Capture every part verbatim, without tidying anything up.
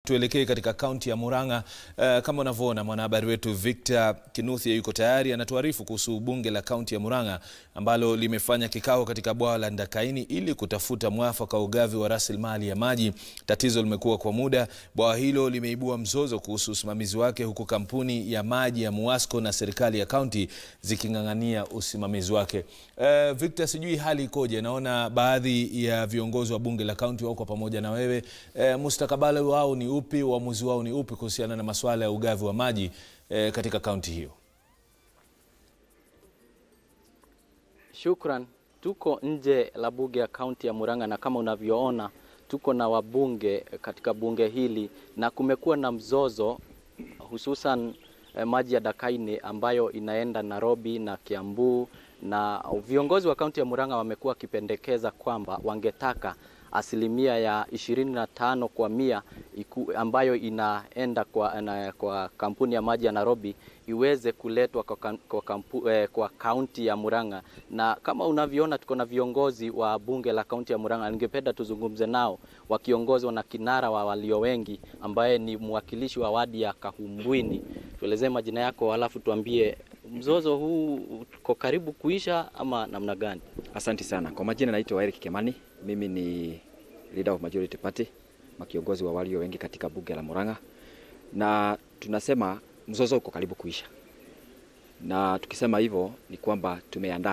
tuelekee katika kaunti ya Murang'a. Uh, kama unavyoona mwanahabari wetu Victor Kinuthia yuko tayari anatuarifu kuhusu bunge la kaunti ya Murang'a ambalo limefanya kikao katika Bwawa la Ndakaini ili kutafuta mwafaka wa ugavi wa rasilimali ya maji. Tatizo limekuwa kwa muda. Bwawa hilo limeibua mzozo kuhusu usimamizi wake, huku kampuni ya maji ya Muasco na serikali ya kaunti ziking'ang'ania usimamizi wake. Uh, Victor, sijui hali ikoje? Naona baadhi ya viongozi wa bunge la kaunti wako pamoja na wewe. Uh, mustakabali wao ni upi, uamuzi wao ni upi kuhusiana na masuala ya ugavi wa maji uh, katika kaunti hiyo? Shukran. Tuko nje la bunge ya kaunti ya Murang'a na kama unavyoona tuko na wabunge katika bunge hili na kumekuwa na mzozo hususan eh, maji ya Ndakaini ambayo inaenda Nairobi na Kiambu, na viongozi wa kaunti ya Murang'a wamekuwa kipendekeza kwamba wangetaka asilimia ya ishirini na tano kwa mia iku, ambayo inaenda kwa, na, kwa kampuni ya maji ya Nairobi iweze kuletwa kwa, kwa, kampu, eh, kwa kaunti ya Murang'a. Na kama unavyoona tuko na viongozi wa bunge la kaunti ya Murang'a, ningependa tuzungumze nao wakiongozwa na kinara wa walio wengi ambaye ni mwakilishi wa wadi ya Kahumbwini. Tuelezee majina yako alafu tuambie mzozo huu uko karibu kuisha ama namna gani? Asante sana. Kwa majina naitwa Eric Kemani. Mimi ni leader of majority party, makiongozi wa walio wengi katika bunge la Murang'a. Na tunasema mzozo uko karibu kuisha. Na tukisema hivyo ni kwamba tumeandaa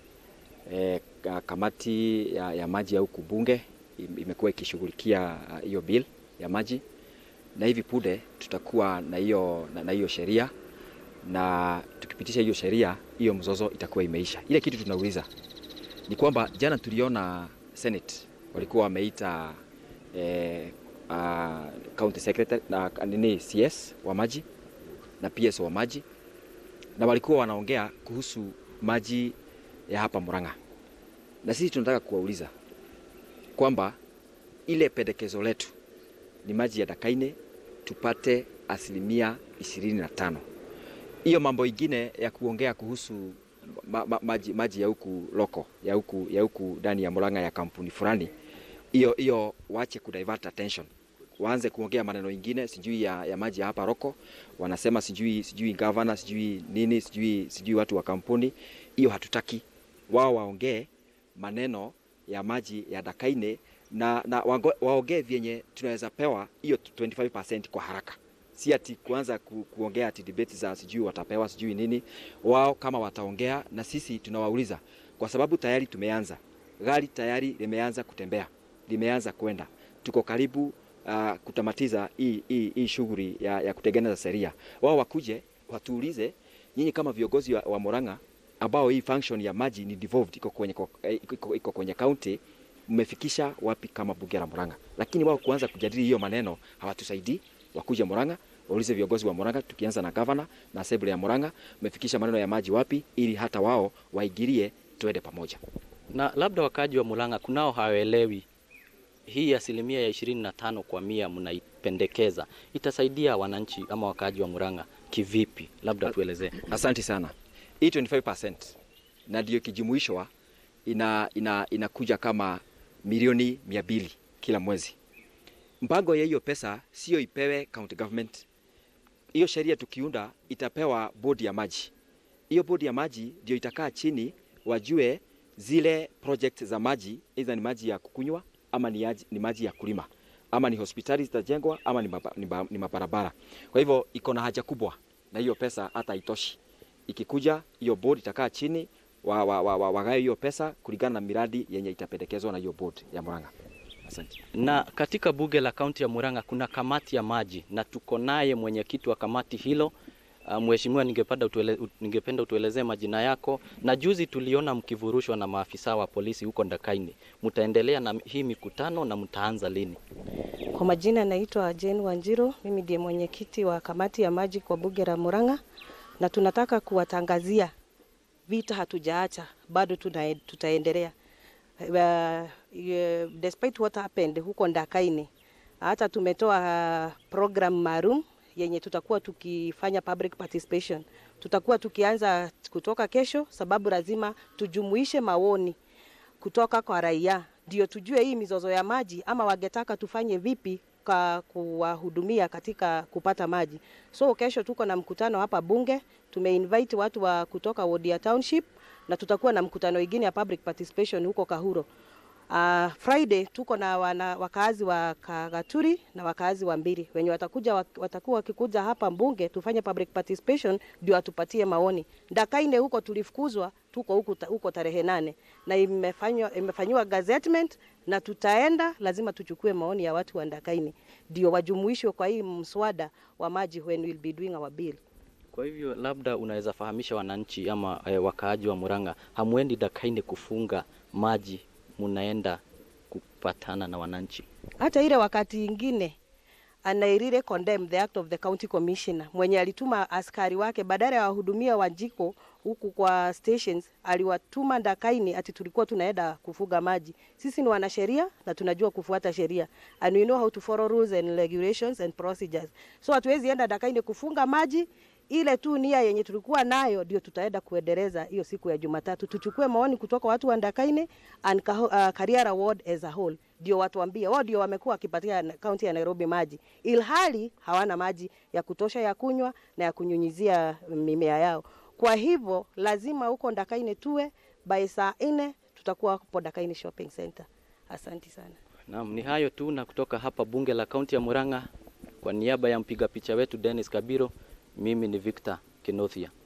e, kamati ya, ya maji ya huku bunge imekuwa ikishughulikia hiyo bill ya maji. Na hivi punde tutakuwa na hiyo na hiyo sheria, na tukipitisha hiyo sheria hiyo mzozo itakuwa imeisha. Ile kitu tunauliza ni kwamba jana tuliona Senate walikuwa wameita eh, uh, county secretary na nini C S wa maji na P S wa maji, na walikuwa wanaongea kuhusu maji ya hapa Murang'a. Na sisi tunataka kuwauliza kwamba ile pendekezo letu ni maji ya Ndakaini tupate asilimia ishirini na tano. Hiyo mambo ingine ya kuongea kuhusu ma, ma, maji, maji ya huku loko ya huku ya huku ndani ya Murang'a ya kampuni fulani, hiyo hiyo waache ku divert attention. Waanze kuongea maneno ingine sijui ya, ya maji ya hapa loko, wanasema sijui sijui governor sijui nini sijui sijui watu wa kampuni. Hiyo hatutaki. Wao waongee maneno ya maji ya Ndakaini na na waongee vyenye tunaweza pewa hiyo twenty-five percent kwa haraka. Si ati kuanza ku, kuongea ati debate za sijui watapewa sijui nini. Wao kama wataongea na sisi tunawauliza, kwa sababu tayari tumeanza. Gari tayari limeanza kutembea, limeanza kwenda. Tuko karibu uh, kutamatiza hii hii hii shughuli ya, ya kutengeneza sheria. Wao wakuje watuulize, nyinyi kama viongozi wa, wa Murang'a ambao hii function ya maji ni devolved iko kwenye iko, iko kwenye county, mmefikisha wapi kama bunge la Murang'a? Lakini wao kuanza kujadili hiyo maneno hawatusaidii. Wakuje Murang'a waulize viongozi wa Murang'a, tukianza na governor na assembly ya Murang'a, mmefikisha maneno ya maji wapi, ili hata wao waigirie tuende pamoja. Na labda wakaji wa Murang'a kunao hawaelewi hii asilimia ya ishirini na tano kwa mia mnaipendekeza itasaidia wananchi ama wakaji wa Murang'a kivipi? Labda tuelezee. Asante sana. Hii twenty-five percent na ndio kijumuishwa ina ina inakuja kama milioni mia mbili kila mwezi. Mpango ya hiyo pesa sio ipewe county government. Hiyo sheria tukiunda itapewa bodi ya maji. Hiyo bodi ya maji ndio itakaa chini wajue zile project za maji, either ni maji ya kukunywa ama ni, yaji, ni maji ya kulima, ama ni hospitali zitajengwa ama ni, maba, ni, ba, ni mabarabara. Kwa hivyo iko na haja kubwa na hiyo pesa hata haitoshi. Ikikuja hiyo bodi itakaa chini wa wa wa, wa, wa hiyo pesa kulingana na miradi yenye itapendekezwa na hiyo bodi ya Murang'a. Asante. Na katika bunge la kaunti ya Murang'a kuna kamati ya maji na tuko naye mwenyekiti wa kamati hilo. Uh, Mheshimiwa, ningependa utuele, ningependa utuelezee majina yako. Na juzi tuliona mkivurushwa na maafisa wa polisi huko Ndakaini. Mtaendelea na hii mikutano na mtaanza lini? Kwa majina naitwa Jane Wanjiro, mimi ndiye mwenyekiti wa kamati ya maji kwa bunge la Murang'a, na tunataka kuwatangazia vita hatujaacha, bado tuna, tutaendelea. Uh, uh, despite what happened huko Ndakaini, hata tumetoa uh, program maalum yenye tutakuwa tukifanya public participation. Tutakuwa tukianza kutoka kesho, sababu lazima tujumuishe maoni kutoka kwa raia ndio tujue hii mizozo ya maji ama wangetaka tufanye vipi kuwahudumia katika kupata maji. So kesho tuko na mkutano hapa bunge, tumeinvite watu wa kutoka Ward Township na tutakuwa na mkutano mwingine ya public participation huko Kahuro. Uh, Friday tuko na wana, wakazi wa Kagaturi na wakazi wa Mbiri wenye watakuja watakuwa wakikuja hapa mbunge tufanye public participation ndio atupatie maoni. Ndakaini huko tulifukuzwa, tuko huko huko tarehe nane na imefanywa imefanywa gazettement na tutaenda, lazima tuchukue maoni ya watu wa Ndakaini ndio wajumuishwe kwa hii mswada wa maji when we'll be doing our bill. Kwa hivyo labda unaweza fahamisha wananchi ama e, wakaaji wa Murang'a, hamwendi Ndakaini kufunga maji, munaenda kupatana na wananchi? Hata ile wakati ingine anairire condemn the act of the county commissioner mwenye alituma askari wake badala ya wahudumia Wanjiko huku kwa stations, aliwatuma Ndakaini ati tulikuwa tunaenda kufuga maji. Sisi ni wanasheria na tunajua kufuata sheria, and we know how to follow rules and regulations and procedures. So hatuwezi enda Ndakaini kufunga maji. Ile tu nia yenye tulikuwa nayo ndio tutaenda kuendeleza hiyo siku ya Jumatatu. Tuchukue maoni kutoka watu wa Ndakaini and uh, Kariara ward as a whole. Ndio watu waambie wao ndio wamekuwa wakipatia county ya Nairobi maji, ilhali hawana maji ya kutosha ya kunywa na ya kunyunyizia mimea yao. Kwa hivyo lazima huko Ndakaini tuwe by saa nne tutakuwa hapo Ndakaini Shopping Center. Asante sana. Naam, ni hayo tu, na kutoka hapa bunge la kaunti ya Murang'a kwa niaba ya mpiga picha wetu Dennis Kabiro, mimi ni Victor Kinothia.